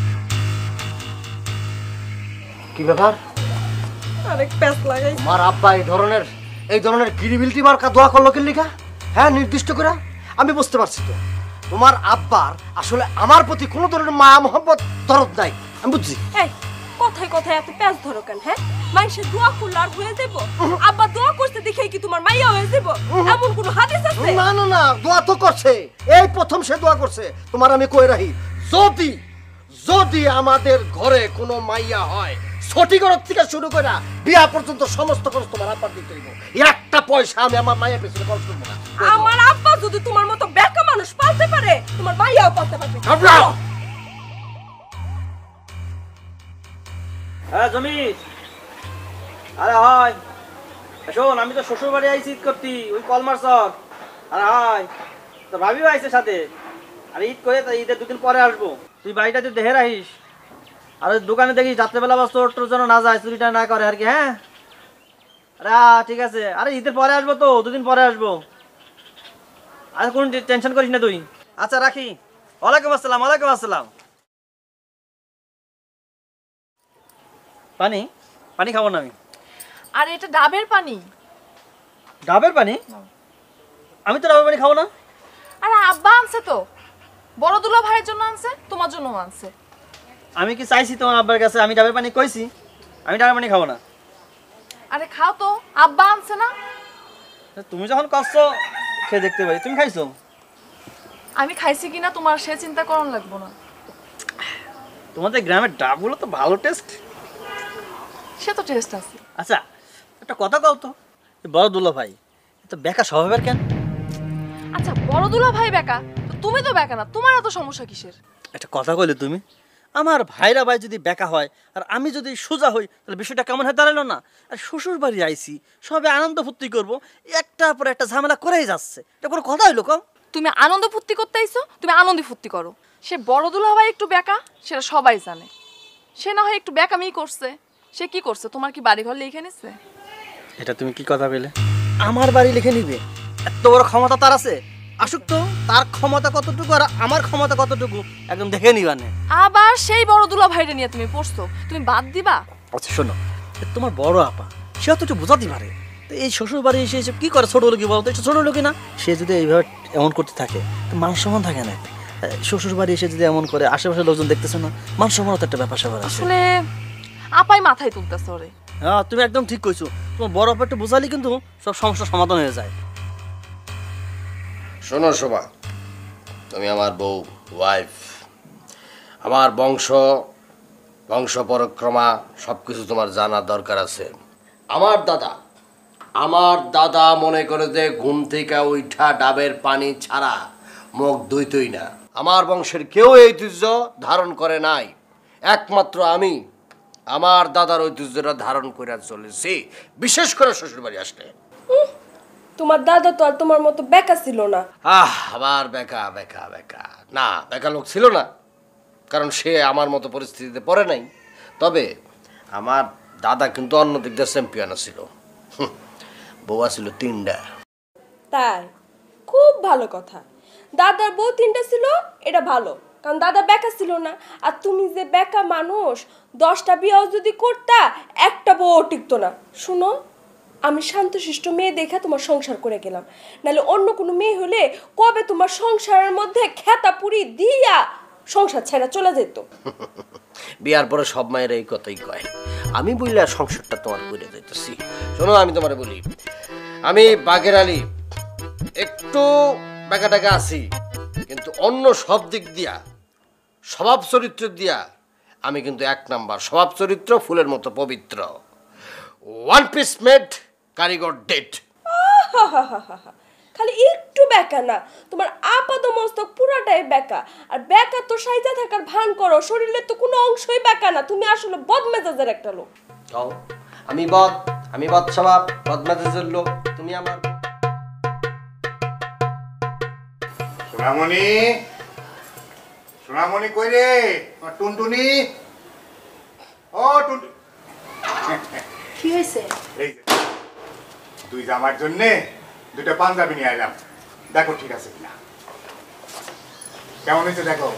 কি ব্যাপার? আরেক প্যাচ লাগাই। আমার আব্বা এই ধরনের ক্রিডিবিলিটি মার্কা দোয়া করলো কেন লিগা? হ্যাঁ, নির্দিষ্ট করে আমি বুঝতে পারছি তো তোমার আব্বার আসলে আমার প্রতি কোনো ধরনের মায়া মোহাম্মত দরদ নাই, আমি বুঝছি। এই কথায় কথায় এত প্যাচ ধরো কেন? হ্যাঁ, মাইসে দোয়া করলে আর হয়ে যাব? আব্বা দোয়া করতে দেখে কি তোমার মাইয়া হয়ে যাব? এমন কোনো হাদিস আছে? না না না, দোয়া তো করছে, এই প্রথম সে দোয়া করছে। তোমার আমি কই রাহি, যদি যদি আমাদের ঘরে কোনো মাইয়া হয়, ছটি ঘর থেকে শুরু করে বিয়া পর্যন্ত সমস্ত খরচ তোমার আব্বার দিতে হইব। একটা পয়সা আমি আমার মায়ের পেছনে খরচ করবো না। আমার আব্বা যদি তোমার মতো বেকা মানুষ পালতে পারে, তোমার মাইয়াও পালতে পারবে। হ্যাঁ জমি, আরে হয় শোন, আমি তো শ্বশুর বাড়ি আইছি ঈদ করতি, ওই কলমার চক। আরে হয় তো ভাবিও আইছে সাথে, আর ঈদ করে তো ঈদের 2 দিন পরে আসবো। তুই বাড়িটা তুই দেখে রাখিস, আর ওই দোকানে দেখিস রাত্রেবেলা বা চোর টোর যেন না যায়, চুরিটা না করে আর কি। হ্যাঁ আরে ঠিক আছে, আরে ঈদের পরে আসবো তো, 2 দিন পরে আসবো। আরে কোনো টেনশন করিস না তুই। আচ্ছা রাখি। ওয়ালাইকুম আসসালাম। ওয়ালাইকুম আসসালাম। পানি পানি খাবো না আমি। আর এটা ডাবের পানি। ডাবের পানি? আমি তো ডাবের পানি খাবো না। আরে আব্বা আনছে তো, বড় দুলা ভাইয়ের জন্য আনছে, তোমার জন্য আনছে। আমি কি চাইছি তোমার আব্বার কাছে আমি ডাবের পানি কইছি? আমি ডাবের পানি খাবো না। আরে খাও তো, আব্বা আনছে না। তুমি যখন করছো খেয়ে দেখতে পারি। তুমি খাইছো? আমি খাইছি কিনা তোমার সে চিন্তা করন লাগবো না। তোমাদের গ্রামের ডাবগুলো তো ভালো টেস্ট। সে তো টেস্ট আছে। আচ্ছা একটা কথা কও তো, বড় দুলা ভাই তো বেকা স্বভাবের কেন? আচ্ছা বড় দুলা ভাই বেকা, তো তুমি তো বেকা না, তোমার এত সমস্যা কিসের? একটা কথা কইলে তুমি, আমার ভাইরা ভাই যদি বেকা হয় আর আমি যদি সোজা হই তাহলে বিষয়টা কেমন হয়ে দাঁড়ালো না? আর শ্বশুর বাড়ি আইছি, সবে আনন্দ ফুর্তি করবো, একটার পর একটা ঝামেলা করেই যাচ্ছে। এটা কোনো কথা হইলো কম? তুমি আনন্দ ফুর্তি করতে আইছো, তুমি আনন্দ ফুর্তি করো। সে বড় দুলা ভাই একটু বেকা, সেটা সবাই জানে। সে না হয় একটু বেকামি করছে। সে কি করছে? তোমার কি বাড়ি ঘর লিখে নিচ্ছে? এটা তুমি কি কথা বলে? আমার বাড়ি লিখে নিবে? এত বড় ক্ষমতা তার আছে? আসুক তো, তার ক্ষমতা কতটুকু আর আমার ক্ষমতা কতটুকু একদম দেখে নিবা না। আবার সেই বড় দুলা ভাইরে নিয়ে তুমি পড়ছো, তুমি বাদ দিবা? আচ্ছা শোনো, তোমার বড় আপা সেও তো একটু বোঝাতে পারে। তো এই শ্বশুর বাড়ি এসে এসে কি করে? ছোট লোকই বলো তো, ছোট লোকই না? সে যদি এইভাবে এমন করতে থাকে তো মান সম্মান থাকে না। শ্বশুর বাড়ি এসে যদি এমন করে, আশেপাশের লোকজন দেখতেছে না, মান সম্মান তো একটা ব্যাপার স্যাপার আছে। আসলে আপাই মাথায় তুলতেছে ওরে। হ্যাঁ তুমি একদম ঠিক কইছো। তোমার বড় আপা একটু বোঝালি কিন্তু সব সমস্যার সমাধান হয়ে যায়। শোনো শোভা, তুমি আমার বউ, ওয়াইফ। আমার বংশ পরক্রমা সব কিছু তোমার জানার দরকার আছে। আমার দাদা মনে করে যে ঘুম থেকে উঠা ডাবের পানি ছাড়া মুখ ধুইতই না। আমার বংশের কেউ এই ঐতিহ্য ধারণ করে নাই, একমাত্র আমি আমার দাদার ঐতিহ্যটা ধারণ করে চলেছি, বিশেষ করে শ্বশুরবাড়ি আসলে। তোমার দাদা তো আর তোমার মতো বেকা ছিল না। আবার বেকা বেকা বেকা না, বেকা লোক ছিল না, কারণ সে আমার মতো পরিস্থিতিতে পড়ে নাই। তবে আমার দাদা কিন্তু অন্য দিক দিয়ে চ্যাম্পিয়ন ছিল। বউ ছিল 3টা। তাই? খুব ভালো কথা। দাদার বউ 3টা ছিল, এটা ভালো, কারণ দাদা বেকা ছিল না। আর তুমি যে বেকা মানুষ, 10টা বিয়েও যদি করতা, একটা বউ টিকতো না। শুনো, আমি শান্তশিষ্ট মেয়ে দেখে তোমার সংসার করে গেলাম, নাহলে অন্য কোনো মেয়ে হলে কবে তোমার সংসারের মধ্যে খেতা পুরি দিয়া সংসার ছেড়া চলে যেত। বিয়ার পরে সব মায়ের এই কথাই কয়। আমি বললে সংসারটা তোমার করে যাইতেছি। শোনো, আমি তোমারে বলি, আমি বাগের আলী একটু বেকাটাকা আছি, কিন্তু অন্য সব দিক দিয়া, স্বভাব চরিত্র দিয়া আমি কিন্তু 1 নাম্বার। স্বভাব চরিত্র ফুলের মতো পবিত্র। 1 পিস মেড, কারিগর ডেট। খালি একটু বেকা না, তোমার আপাত মস্তক পুরাটাই বেকা। আর বেকা তো সাইজা থাকার ভান করো, শরীরের তো কোনো অংশই বেকা না। তুমি আসলে বদমেজাজের একটা লোক। আমি বদ স্বভাব, বদমেজাজের লোক। তুমি আমার সোনামণি কই রে? টুনটুনি, ও টুন, কি হয়েছে? এই যে 2 জামার জন্য 2টা পাঞ্জাবি নিয়ে এলাম, দেখো ঠিক আছে কিনা। কেমন হয়েছে দেখো।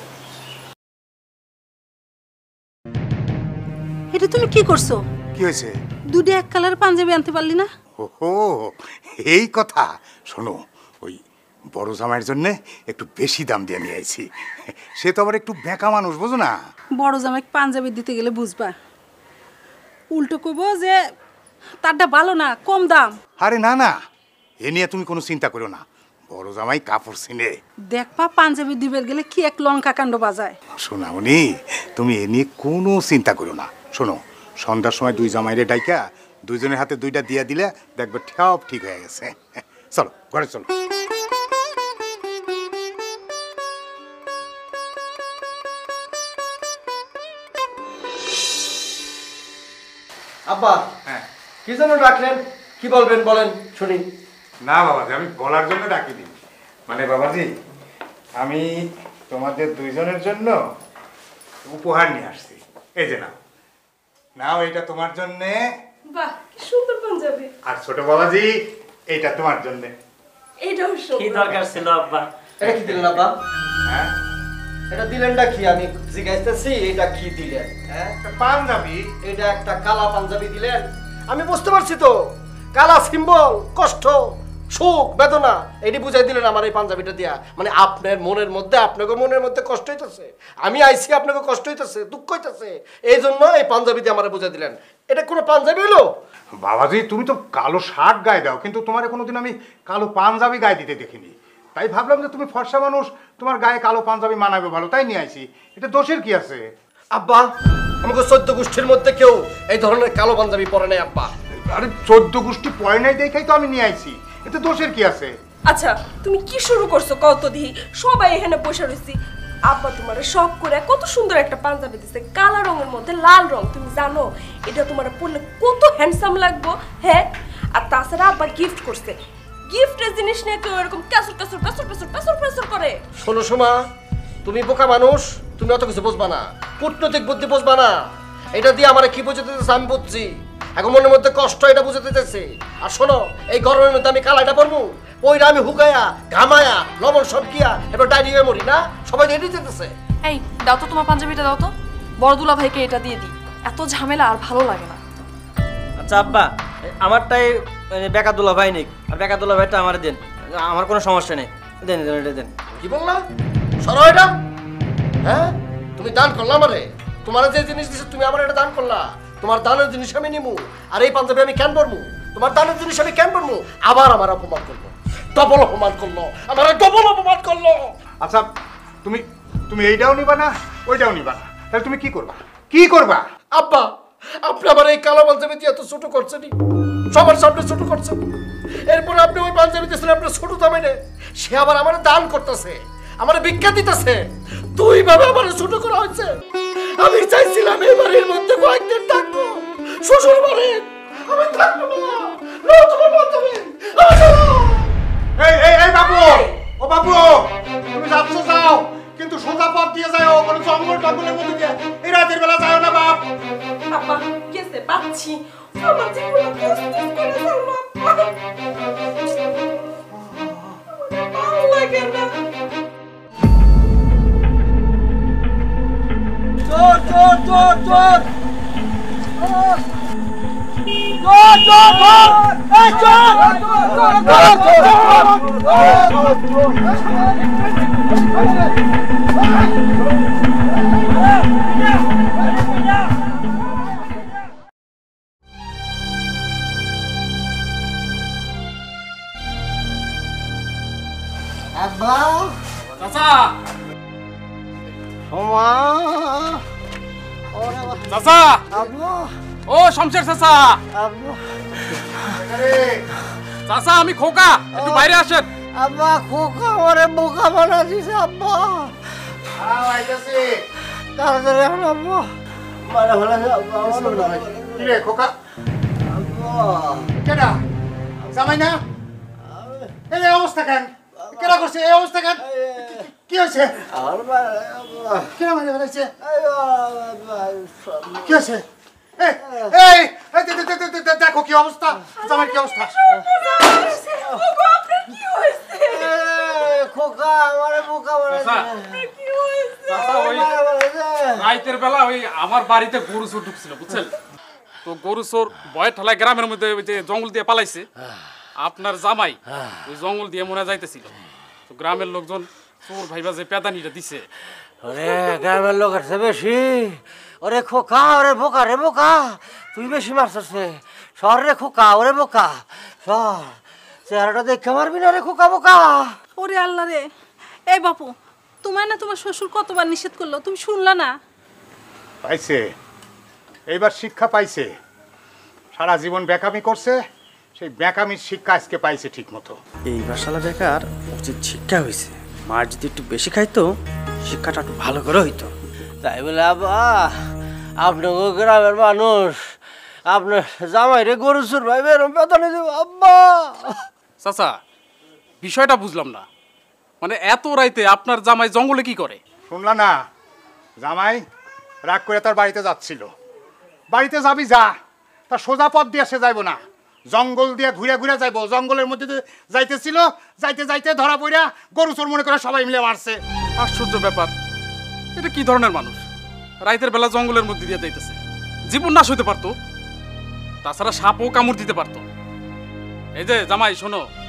এটা তুমি কি করছো? কি হয়েছে? 2টা এক কালার পাঞ্জাবি আনতে পারলি না? ওহো, এই কথা। শোনো, ওই বড় জামাইয়ের জন্য একটু বেশি দাম দিয়ে নিয়ে আইছি। সে তো আবার একটু বেঁকা মানুষ, বুঝো না? বড় জামাইকে পাঞ্জাবি দিতে গেলে বুঝবা, উল্টো কইবো যে তারটা ভালো না, কম দাম। আরে না না, এ নিয়ে তুমি কোনো চিন্তা করো না। বড় জামাই কাপড় চিনে। দেখবা পাঞ্জাবি দিবের গেলে কি এক লঙ্কা কাণ্ড বাজায়। শোনামনি, তুমি এ নিয়ে কোনো চিন্তা করো না। শোনো, সন্ধ্যার সময় 2 জামাইরে ডাইকা 2জনের হাতে 2টা দিয়ে দিলে দেখবে সব ঠিক হয়ে গেছে। চলো ঘরে চলো। আব্বা, হ্যাঁ, কি জন্য ডাকলেন? কি বলবেন বলেন শুনি। না বাবাজি, আমি বলার জন্য ডাকিনি। মানে বাবাজি, আমি তোমাদের 2জনের জন্য উপহার নিয়ে আসছি। এই যে নাও, নাও, এটা তোমার জন্য। বাহ, কি সুন্দর পাঞ্জাবি। আর ছোট বাবাজি, এইটা তোমার জন্য। এইটাও কি সুন্দর। দরকার ছিল আব্বা? এটা কি দিলেন আব্বা? হ্যাঁ, এটা দিলেনটা কি? আমি জিজ্ঞাসতেছি এটা কি দিলেন? হ্যাঁ, একটা পাঞ্জাবি। এটা একটা কালা পাঞ্জাবি দিলেন। আমি বুঝতে পারছি তো, কালা সিম্বল, কষ্ট, সুখ বেদনা এটি বুঝাই দিলেন আমার এই পাঞ্জাবিটা দিয়া। মানে আপনার মনের মধ্যে, আপনাকে মনের মধ্যে কষ্ট হইতেছে, আমি আইছি আপনাকে কষ্ট হইতেছে, দুঃখ হইতেছে, এই জন্য এই পাঞ্জাবি দিয়ে আমার বুঝাই দিলেন। এটা কোনো পাঞ্জাবি হলো? বাবাজি তুমি তো কালো শার্ট গায়ে দাও, কিন্তু তোমার কোনোদিন আমি কালো পাঞ্জাবি গায়ে দিতে দেখিনি। তাই ভাবলাম যে তুমি ফর্সা মানুষ, তোমার গায়ে কালো পাঞ্জাবি মানাবে ভালো, তাই নিয়ে আইছি। এটা দোষের কি আছে? আব্বা, আমাকে 14 গোষ্ঠীর মধ্যে কেউ এই ধরনের কালো পাঞ্জাবি পরে নাই আব্বা। আরে 14 গোষ্ঠী পয় নাই দেখাই তো আমি নিয়ে আইছি, এতে দোষের কি আছে? আচ্ছা তুমি কি শুরু করছো কত দিহি? সবাই এখানে বসে রয়েছি, আব্বা তোমার শখ করে কত সুন্দর একটা পাঞ্জাবি দিছে, কালো রঙের মধ্যে লাল রং। তুমি জানো এটা তোমার পরলে কত হ্যান্ডসাম লাগবো? হ্যাঁ, আর তাছাড়া আব্বা গিফট করছে। গিফটের জিনিস নিয়ে কেউ এরকম ক্যাসুর ক্যাসুর ক্যাসুর ক্যাসুর ক্যাসুর ক্যাসুর করে? শোনো সোমা, তুমি বোকা মানুষ, তুমি অত কিছু বুঝবা না, কূটনৈতিক বুদ্ধি বুঝবা না। এটা দিয়ে আমার কি বুঝতে দিতেছে আমি বুঝছি, এখন মনের মধ্যে কষ্ট এটা বুঝতে দিতেছে। আর শোনো, এই গরমের মধ্যে আমি কালাইটা পরবো, ওইটা আমি হুকায়া ঘামায়া লবণ সব গিয়া এবার ডাইরিয়া মরি না, সবাই রেডি যেতেছে। এই দাও তো তোমার পাঞ্জাবিটা দাও তো, বড় দুলা ভাইকে এটা দিয়ে দিই, এত ঝামেলা আর ভালো লাগে না। আচ্ছা আব্বা, আমারটাই বেকা দুলা ভাই নিক, আর বেকা দুলা ভাইটা আমার দেন, আমার কোনো সমস্যা নেই, দেন দেন এটা দেন। কি বললা? সরো এটা। হ্যাঁ, তুমি দান করলা আমারে, তোমার যে জিনিস দিছে তুমি আমার এটা দান করলা, তোমার দানের জিনিস আমি নিমু, আর এই পাঞ্জাবি আমি কেন পরমু? তোমার দানের জিনিস আমি কেন পরমু? আবার আমার অপমান করলো, ডবল অপমান করলো, আমার ডবল অপমান করলো। আচ্ছা তুমি তুমি এইটাও নিবা না ওইটাও নিবা না, তাহলে তুমি কি করবা? কি করবা? আব্বা, আপনি আমার এই কালো পাঞ্জাবি দিয়ে এত ছোট করছেন, সবার সামনে ছোট করছেন, এরপর আপনি ওই পাঞ্জাবি দিয়েছিলেন আপনার ছোট দামে নে, সে আবার আমার দান করতেছে, আমার ভিক্ষা দিতেছে, তুই ভাবে আমার ছোট করা হয়েছে। আমি চাইছিলাম এই বাড়ির মধ্যে কয়েকদিন থাকবো, শ্বশুর বাড়ি আমি থাকবো না, তোমার পাঞ্জাবি। এই এই এই বাবু, ও বাবু, তুমি যাচ্ছ যাও, কিন্তু সোজা পথ দিয়ে যাও, কোনো জঙ্গল টঙ্গলের মধ্যে দিয়ে এই রাতের বেলা যাও না বাপ। আব্বা গেছে পাচ্ছি, আমার জীবনে কষ্ট করে চলবো আব্বা, ভালো লাগে না। চোর চোর চোর চোর চোর চোর চোর এই চোর আব্বা, চাচা সোমা, চাচা, আব্বু, ও শমশের চাচা, আব্বু, চাচা আমি খোকা, একটু বাইরে আসেন। আব্বা খোকা আমারে বোকা বানা দিছে আব্বা। তাড়াতাড়ি এখন আব্বা, মারা ভালো আব্বা। কি রে খোকা? কেডা জামাই না? এই অবস্থা কেন? কেডা করছে এই অবস্থা কেন? কি হয়েছে? কেডা মারা ফেলেছে? কি হয়েছে? এই এই দেখো কি অবস্থা, জামাই কি অবস্থা? খোকা আমারে বোকা বানাইছে। চাচা ওই রাতের বেলা ওই আমার বাড়িতে গরু চোর ঢুকছিল বুঝছেন, তো গরু চোর ভয়ে ঠেলায় গ্রামের মধ্যে ওই যে জঙ্গল দিয়ে পালাইছে, আপনার জামাই ওই জঙ্গল দিয়ে মনে যাইতেছিল, তো গ্রামের লোকজন চোর ভাইবা যে পেদানিটা দিছে। ওরে গ্রামের লোক আছে বেশি, ওরে খোকা ওরে বোকা রে বোকা, তুই বেশি মারছিস রে, সর রে খোকা ওরে বোকা, সর, চেহারাটা দেখে মারবি না রে খোকা বোকা। ওরে আল্লাহ রে, এই বাপু তোমার না তোমার শ্বশুর কতবার নিষেধ করলো, তুমি শুনলা না? পাইছে, এইবার শিক্ষা পাইছে, সারা জীবন বেকামি করছে, সেই বেকামির শিক্ষা আজকে পাইছে ঠিক মতো। এইবার শালা বেকার উচিত শিক্ষা হয়েছে, মার যদি একটু বেশি খাইতো শিক্ষাটা একটু ভালো করে হইতো। তাই বলে আব্বা, আপনার গ্রামের মানুষ আপনার জামাই রে গরু চোর ভাই এরকম বেতনে দেব আব্বা? চাচা বিষয়টা বুঝলাম না, মানে এত রাইতে আপনার জামাই জঙ্গলে কি করে? শুনলা না, জামাই রাগ করে তার বাড়িতে যাচ্ছিল। বাড়িতে যাবি যা, তার সোজা পথ দিয়ে সে যাইব না, জঙ্গল দিয়ে ঘুরে ঘুরে যাইব। জঙ্গলের মধ্যে যাইতেছিল, যাইতে যাইতে ধরা পড়া গরু চোর মনে করে সবাই মিলে মারছে। আশ্চর্য ব্যাপার, এটা কি ধরনের মানুষ? রাইতের বেলা জঙ্গলের মধ্যে দিয়ে যাইতেছে, জীবন নাশ হইতে পারতো, তাছাড়া সাপও কামড় দিতে পারতো। এই যে জামাই শোনো,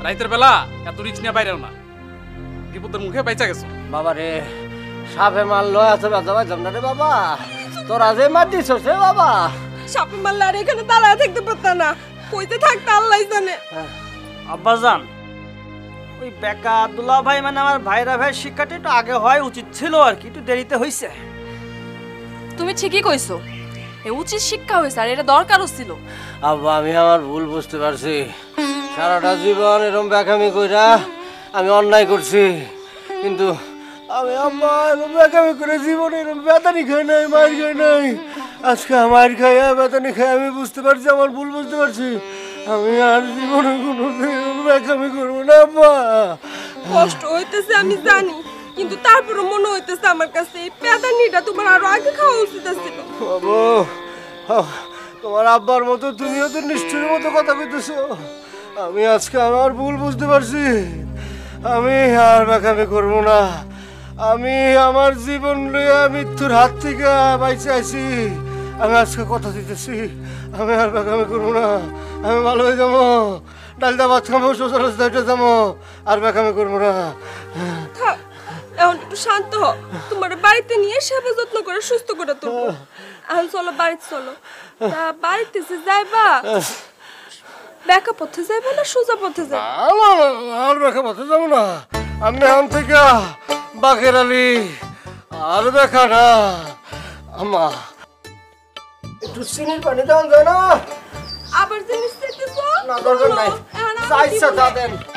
রাইতের বেলা এত রিক্স নিয়ে বাইরেও না, বিপদের মুখে বাইচা গেছো। বাবা রে, সাপে মারলো এত ব্যথা পাইতাম না রে বাবা, তোরা যে মারতিস রে বাবা। সাপে মারলে আর এখানে দাঁড়ায় থাকতে পারতাম না, কইতে থাকতে আল্লাহ জানে। আব্বাজান, ওই বেকা দুলা ভাই মানে আমার ভাইরা ভাই শিক্ষাটা একটু আগে হয় উচিত ছিল আর কি, একটু দেরিতে হয়েছে। তুমি ঠিকই কইছো, এই উচিত শিক্ষা হয়েছে আর এটা দরকারও ছিল। আব্বা আমি আমার ভুল বুঝতে পারছি, সারাটা জীবন এরকম বেকামি কইরা আমি অন্যায় করছি, কিন্তু আমি আম্মা এরকম বেকামি করে জীবনে এরকম বেতানি খাই নাই, মায়ের খাই নাই। আজকে মায়ের খাই বেতানি খাই আমি বুঝতে পারছি, আমার ভুল বুঝতে পারছি। আমি আর জীবনে কোনো বেকামি করবো না আব্বা। কষ্ট হইতেছে আমি জানি, কিন্তু তারপরে মনে হইতেছে আমার কাছে এই পেদানিটা তোমার আরো আগে খাওয়া উচিত ছিল। বাবু, তোমার আব্বার মতো তুমিও তো নিষ্ঠুরের মতো কথা কইতেছো। আমি আজকে আমার ভুল বুঝতে পারছি, আমি আর বেকামি করবো না। আমি আমার জীবন লইয়া মৃত্যুর হাত থেকে বাইচে আইছি, আমি আজকে কথা দিতেছি, আমি আর বেকামি করবো না। আমি ভালো হয়ে যাবো, ডালটা ভাত খাবো, শ্বশুর রাস্তায় যাবো, আর বেকামি করবো না। থাক, এখন একটু শান্ত হ, তোমার বাড়িতে নিয়ে সেবা যত্ন করে সুস্থ করে তুলবো। এখন চলো বাড়িতে চলো। তা বাড়িতে যে যাইবা, বেকা পথে যাইবা না সোজা পথে যাইবা? আর বেকা পথে যাবো না, আমি এখন থেকে বাকের আলী আর বেকা না। আমা একটু চিনির পানি দেওয়া যায় না? আবার জিনিস চাইতেছো? না দরকার নাই, এখন আমি চাইছা দিব তা না। দেন।